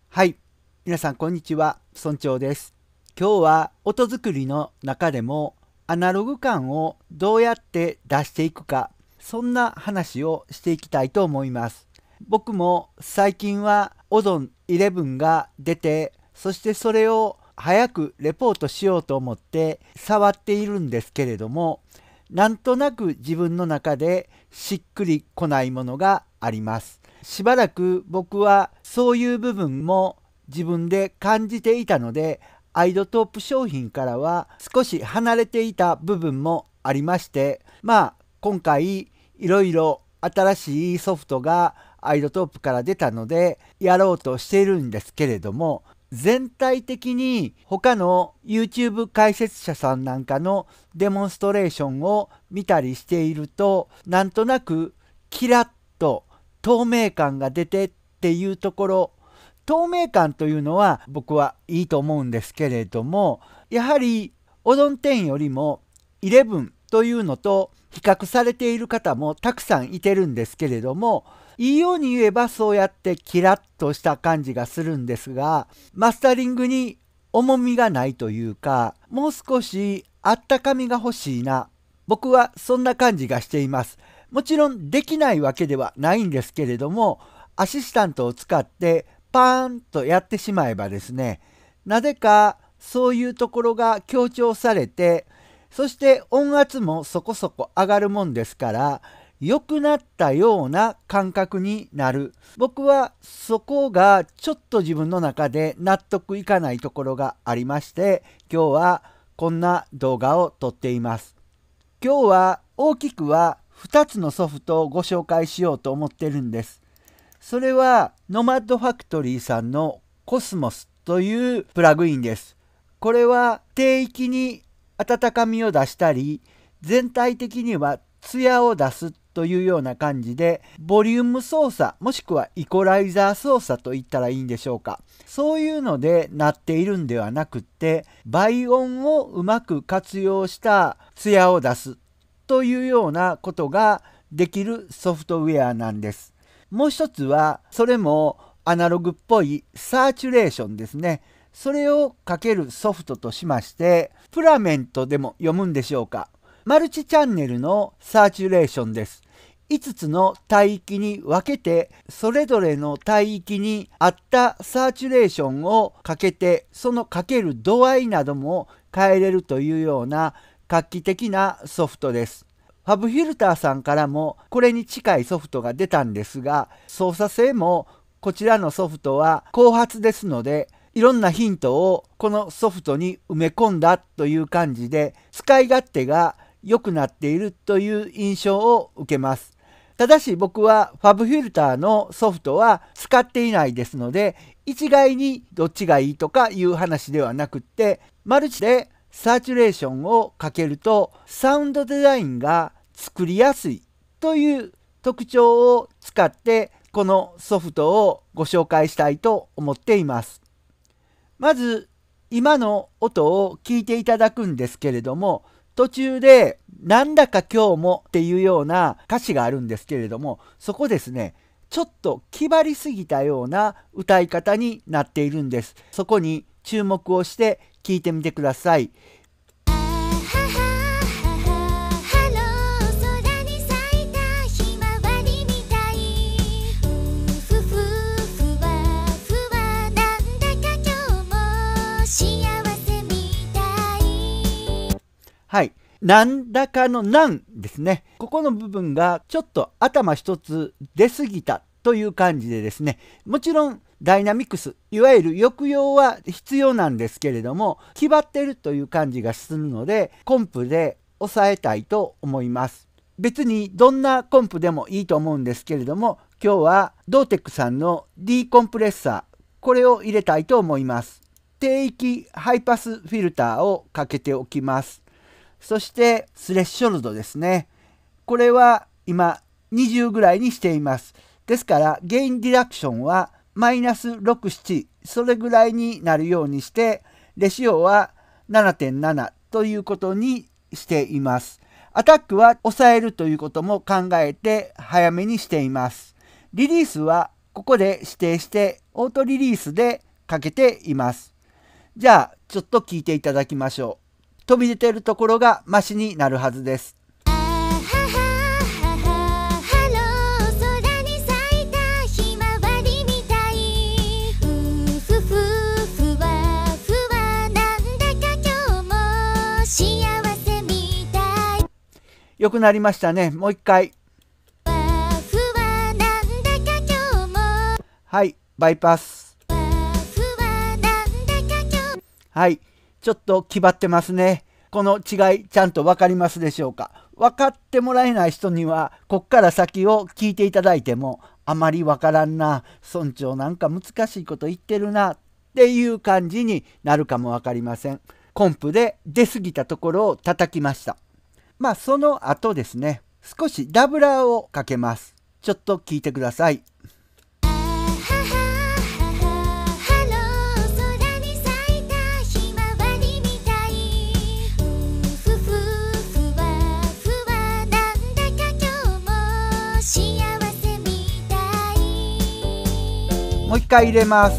はい、皆さんこんにちは、村長です。今日は音作りの中でもアナログ感をどうやって出していくか、そんな話をしていきたいと思います。僕も最近はオドン11が出て、そしてそれを早くレポートしようと思って触っているんですけれども、なんとなく自分の中でしっくりこないものがあります。しばらく僕はそういう部分も自分で感じていたので、アイドトープ商品からは少し離れていた部分もありまして、今回いろいろ新しいソフトがアイドトープから出たのでやろうとしているんですけれども、全体的に他の YouTube 解説者さんなんかのデモンストレーションを見たりしていると、なんとなくキラッと透明感が出てっていうところ、透明感というのは僕はいいと思うんですけれども、やはりオドン10よりも11というのと比較されている方もたくさんいてるんですけれども、いいように言えばそうやってキラッとした感じがするんですが、マスタリングに重みがないというか、もう少しあったかみが欲しいな。僕はそんな感じがしています。もちろんできないわけではないんですけれども、アシスタントを使ってパーンとやってしまえばですね、なぜかそういうところが強調されて、そして音圧もそこそこ上がるもんですから、良くなったような感覚になる。僕はそこがちょっと自分の中で納得いかないところがありまして、今日はこんな動画を撮っています。今日は大きくは2つのソフトをご紹介しようと思ってるんです。それはノマッドファクトリーさんのコスモスというプラグインです。これは低域に温かみを出したり、全体的にはツヤを出すというような感じで、ボリューム操作もしくはイコライザー操作と言ったらいいんでしょうか。そういうのでなっているんではなくって、倍音をうまく活用したツヤを出すというようなことができるソフトウェアなんです。もう一つは、それもアナログっぽいサーチュレーションですね。それをかけるソフトとしまして、プラメントでも読むんでしょうか。マルチチャンネルのサーチュレーションです。5つの帯域に分けて、それぞれの帯域に合ったサーチュレーションをかけて、そのかける度合いなども変えれるというような画期的なソフトです。ファブフィルターさんからもこれに近いソフトが出たんですが、操作性もこちらのソフトは後発ですので、いろんなヒントをこのソフトに埋め込んだという感じで、使い勝手が良くなっているという印象を受けます。ただし僕はファブフィルターのソフトは使っていないですので、一概にどっちがいいとかいう話ではなくって、マルチでサーチュレーションをかけるとサウンドデザインが作りやすいという特徴を使ってこのソフトをご紹介したいと思っています。まず今の音を聞いていただくんですけれども、途中でなんだか今日もっていうような歌詞があるんですけれども、そこですね、ちょっと気張りすぎたような歌い方になっているんです。そこに注目をして聞いてみてください。はい。なんだかのなんですね。ここの部分がちょっと頭一つ出過ぎたという感じでですね、もちろんダイナミクス、いわゆる抑揚は必要なんですけれども、気張ってるという感じがするので、コンプで抑えたいと思います。別にどんなコンプでもいいと思うんですけれども、今日はドーテックさんの D コンプレッサー、これを入れたいと思います。低域ハイパスフィルターをかけておきます。そしてスレッショルドですね。これは今20ぐらいにしています。ですからゲインディラクションはマイナス6、7それぐらいになるようにして、レシオは 7.7 ということにしています。アタックは抑えるということも考えて早めにしています。リリースはここで指定してオートリリースでかけています。じゃあちょっと聞いていただきましょう。飛び出てるところがマシになるはずです。よくなりましたね。もう一回。はい、バイパス。はい、ちょっと気張ってますね。この違いちゃんと分かりますでしょうか。分かってもらえない人にはこっから先を聞いていただいてもあまり分からんな、村長なんか難しいこと言ってるなっていう感じになるかも分かりません。コンプで出過ぎたところを叩きました。その後ですね、少しダブラーをかけます。ちょっと聞いてください。もう一回入れます。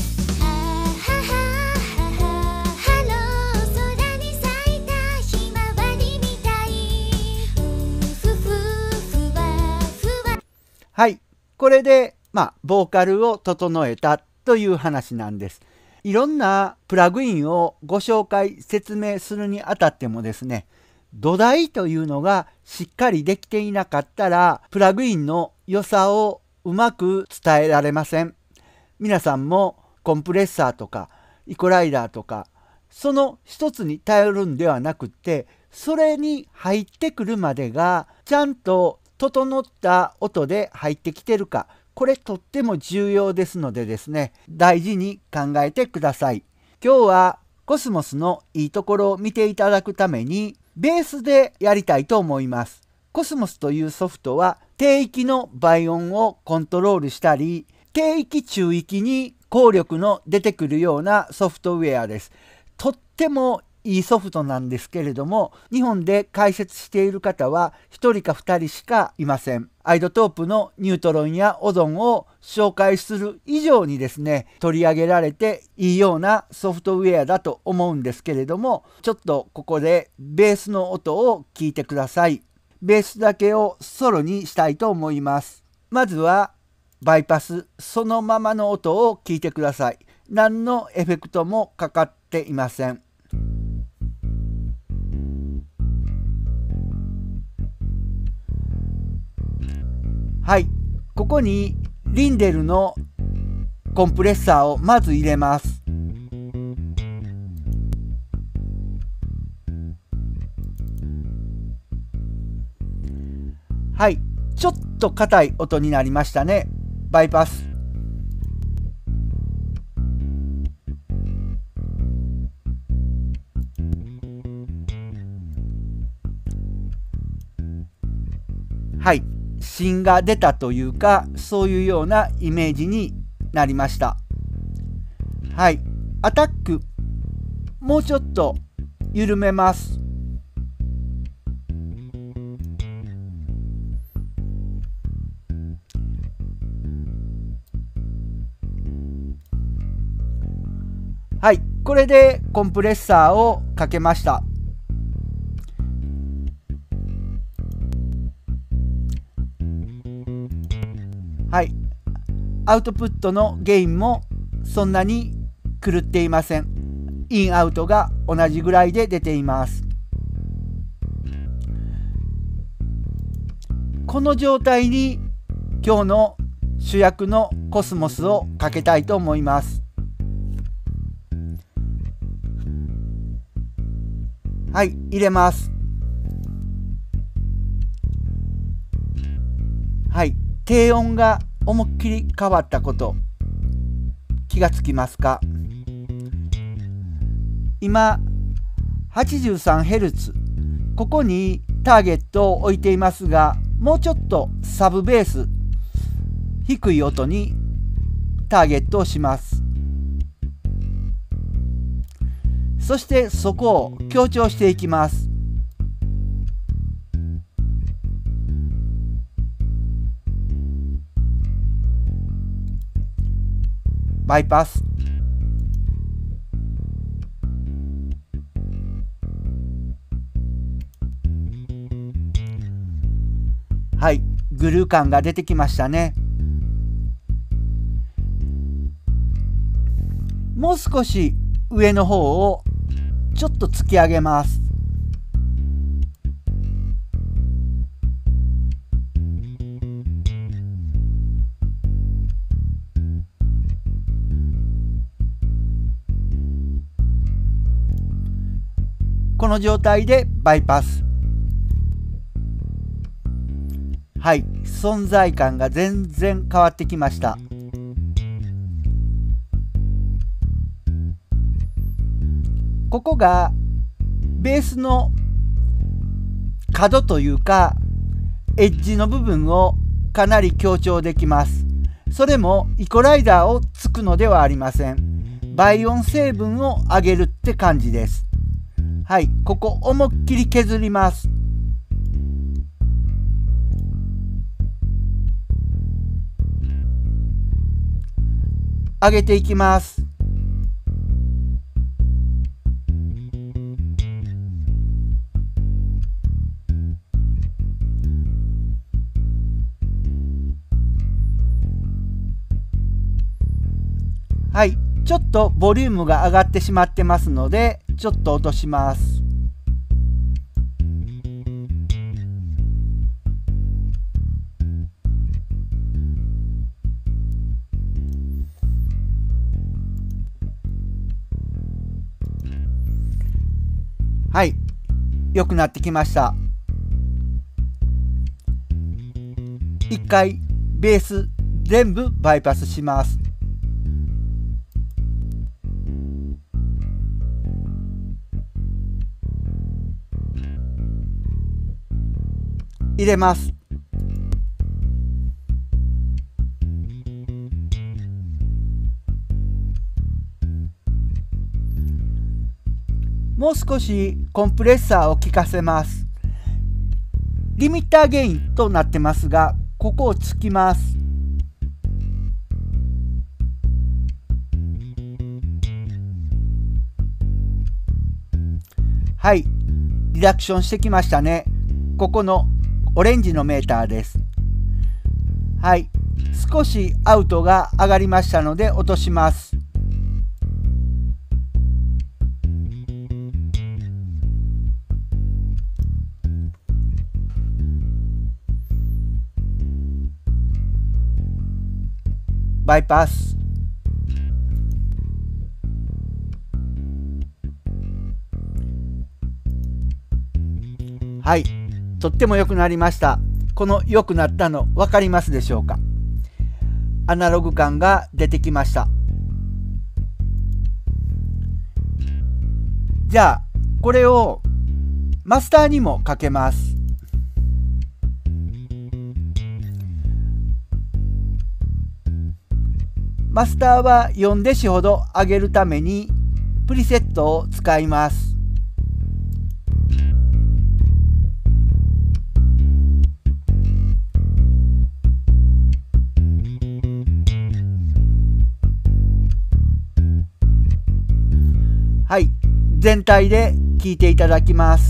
はい、これでボーカルを整えたという話なんです。いろんなプラグインをご紹介説明するにあたってもですね、土台というのがしっかりできていなかったらプラグインの良さをうまく伝えられません。皆さんもコンプレッサーとかイコライダーとかその一つに頼るんではなくって、それに入ってくるまでがちゃんと整った音で入ってきてるか、これとっても重要ですのでですね、大事に考えてください。今日はコスモスのいいところを見ていただくためにベースでやりたいと思います。コスモスというソフトは低域の倍音をコントロールしたり、低域中域に効力の出てくるようなソフトウェアです。とってもいいソフトなんですけれども、日本で解説している方は1人か2人しかいません。アイドトープのニュートロンやオゾンを紹介する以上にですね、取り上げられていいようなソフトウェアだと思うんですけれども、ちょっとここでベースの音を聞いてください。ベースだけをソロにしたいと思います。まずはバイパスそのままの音を聞いてください。何のエフェクトもかかっていません。はい、ここにリンデルのコンプレッサーをまず入れます。はい、ちょっと硬い音になりましたね。バイパス。はい、芯が出たというか、そういうようなイメージになりました。はい、アタックもうちょっと緩めます。はい、これでコンプレッサーをかけました。はい、アウトプットのゲインもそんなに狂っていません。インアウトが同じぐらいで出ています。この状態に今日の主役のコスモスをかけたいと思います。はい、入れます。はい、低音が思いっきり変わったこと気がつきますか？今 83Hz ここにターゲットを置いていますが、もうちょっとサブベース低い音にターゲットをします。そしてそこを強調していきます。 バイパス。はい、グルー感が出てきましたね。もう少し上の方をちょっと突き上げます。この状態でバイパス。はい、存在感が全然変わってきました。ここがベースの角というかエッジの部分をかなり強調できます。それもイコライザーをつくのではありません。倍音成分を上げるって感じです。はい、ここ思いっきり削ります。上げていきます。はい、ちょっとボリュームが上がってしまってますので、ちょっと落とします。はい、良くなってきました。一回ベース全部バイパスします。入れます。もう少しコンプレッサーを効かせます。リミッターゲインとなってますが、ここをつきます。はい、リダクションしてきましたね。ここのオレンジのメーターです。はい、少しアウトが上がりましたので落とします。バイパス。はい、とっても良くなりました。この良くなったの分かりますでしょうか。アナログ感が出てきました。じゃあこれをマスターにもかけます。マスターは4デシほど上げるためにプリセットを使います。はい、全体で聴いていただきます。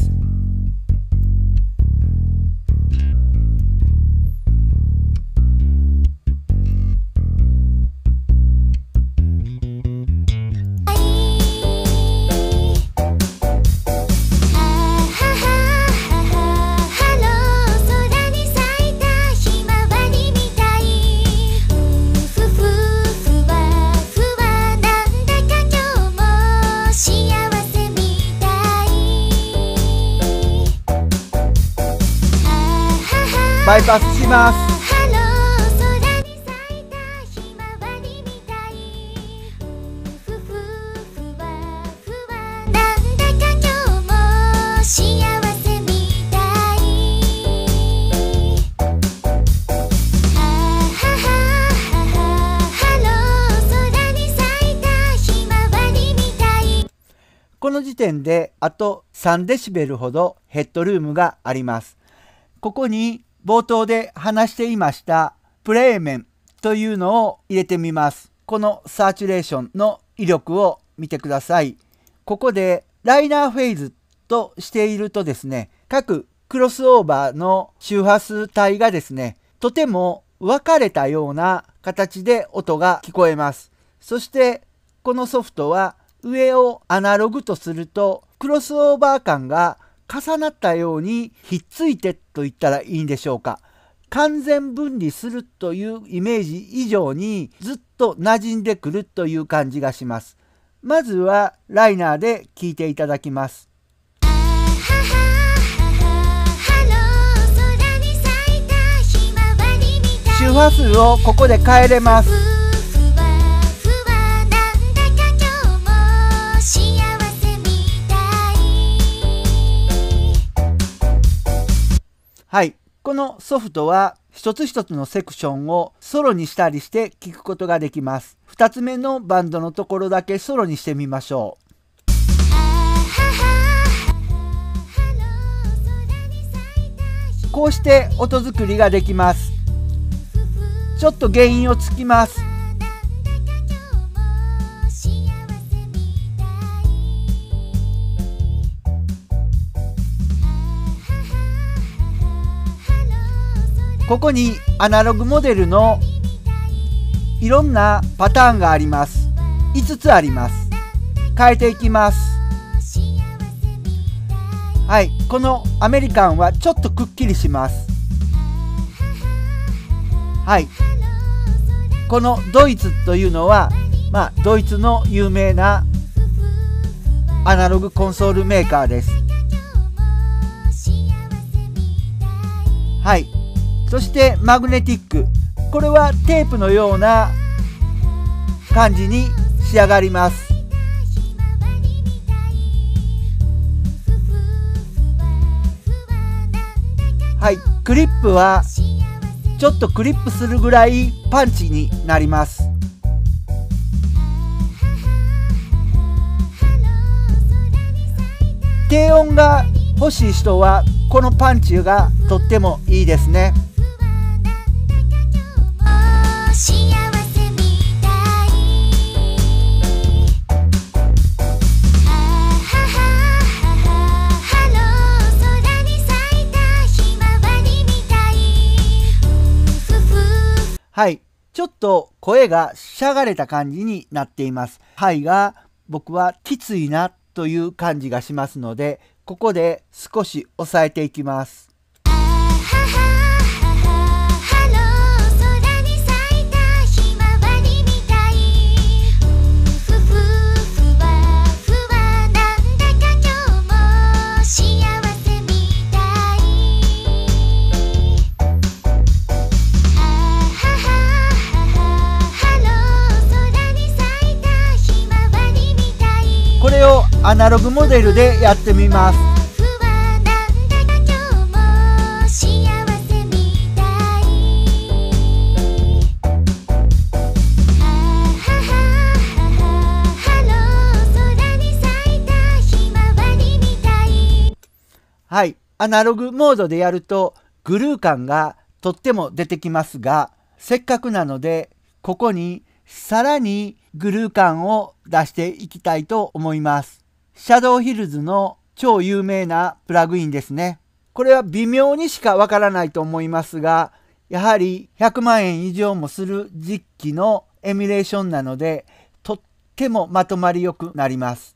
バイパスします。この時点であと3デシベルほどヘッドルームがあります。ここに冒頭で話していましたプレーメンというのを入れてみます。 このサーチュレーションの威力を見てください。ここでライナーフェーズとしているとですね、各クロスオーバーの周波数帯がですね、とても分かれたような形で音が聞こえます。そしてこのソフトは上をアナログとするとクロスオーバー感が重なったようにひっついてと言ったらいいんでしょうか。完全分離するというイメージ以上にずっと馴染んでくるという感じがします。まずはライナーで聴いていただきます。周波数をここで変えれます。はい、このソフトは一つ一つのセクションをソロにしたりして聴くことができます。2つ目のバンドのところだけソロにしてみましょう。こうして音作りができます。ちょっと原因をつきます。ここにアナログモデルのいろんなパターンがあります。5つあります。変えていきます。はい、このアメリカンはちょっとくっきりします。はい、このドイツというのは、ドイツの有名なアナログコンソールメーカーです。はい、そしてマグネティック、これはテープのような感じに仕上がります。はい、クリップはちょっとクリップするぐらいパンチになります。低音が欲しい人はこのパンチがとってもいいですね。はい、ちょっと声がしゃがれた感じになっています。はいが僕はきついなという感じがしますので、ここで少し抑えていきます。これをアナログモデルでやってみます。はい、アナログモードでやるとグルー感がとっても出てきますが、せっかくなのでここにさらにグルー感を出していきたいと思います。シャドウヒルズの超有名なプラグインですね。これは微妙にしかわからないと思いますが、やはり100万円以上もする実機のエミュレーションなので、とってもまとまりよくなります。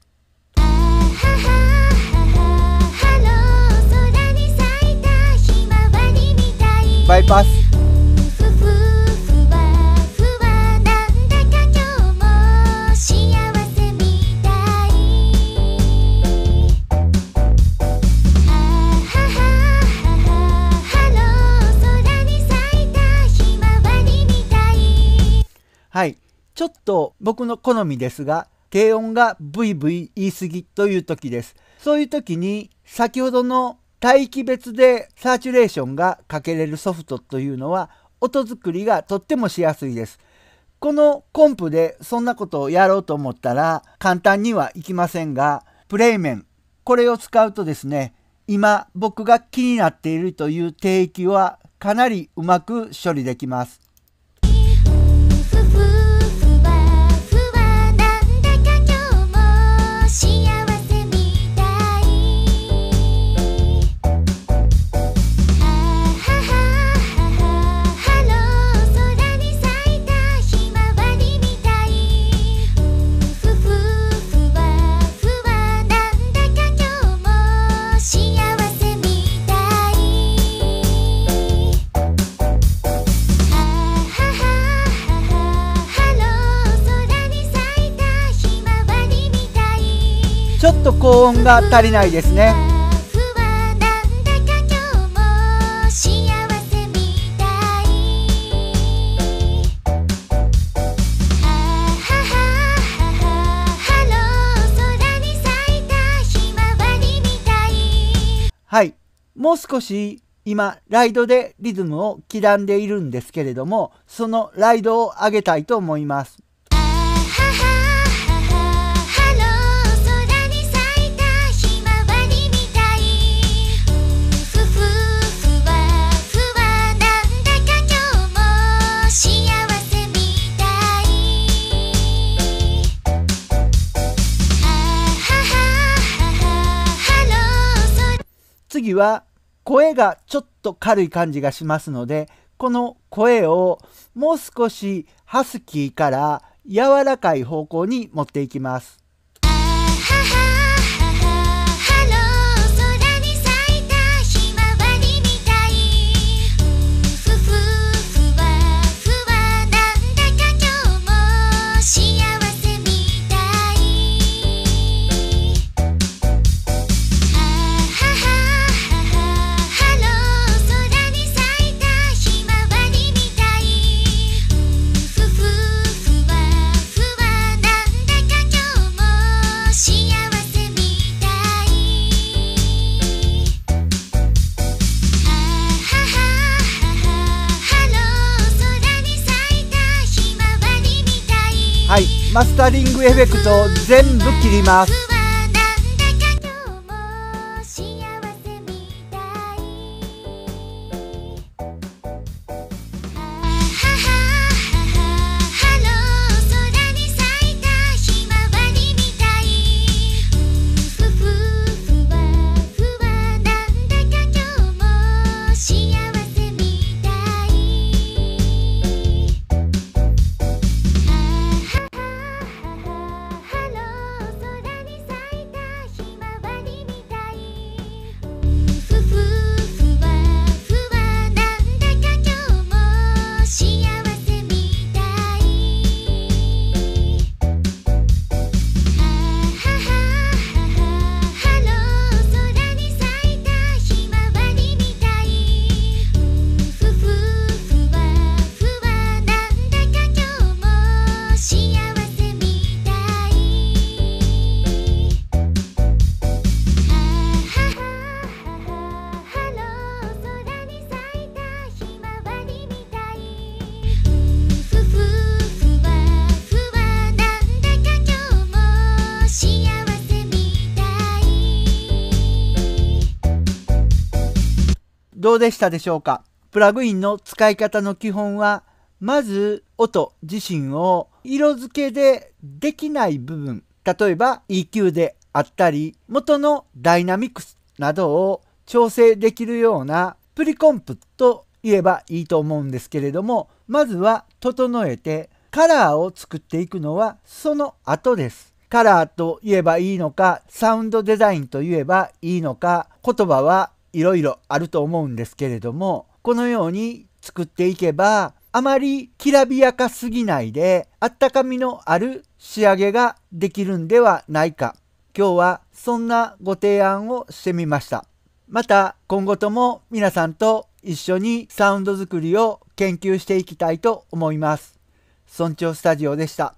バイパス。はい、ちょっと僕の好みですが、低音がブイブイ言い過ぎという時です。そういう時に先ほどの帯域別でサーチュレーションがかけれるソフトというのは音作りがとってもしやすいです。このコンプでそんなことをやろうと思ったら簡単にはいきませんが、プレイメン、これを使うとですね、今僕が気になっているという低域はかなりうまく処理できます。 ちょっと高音が足りないですね。はい、もう少し今ライドでリズムを刻んでいるんですけれども、そのライドを上げたいと思います。次は声がちょっと軽い感じがしますので、この声をもう少しハスキーから柔らかい方向に持っていきます。はい、マスタリングエフェクトを全部切ります。どうでしたでしょうか。プラグインの使い方の基本は、まず音自身を色付けでできない部分、例えば EQ であったり、元のダイナミクスなどを調整できるようなプリコンプと言えばいいと思うんですけれども、まずは整えてカラーを作っていくのはその後です。カラーと言えばいいのか、サウンドデザインと言えばいいのか、言葉はいろいろあると思うんですけれども、このように作っていけばあまりきらびやかすぎないであったかみのある仕上げができるんではないか。今日はそんなご提案をしてみました。また今後とも皆さんと一緒にサウンド作りを研究していきたいと思います。村長スタジオでした。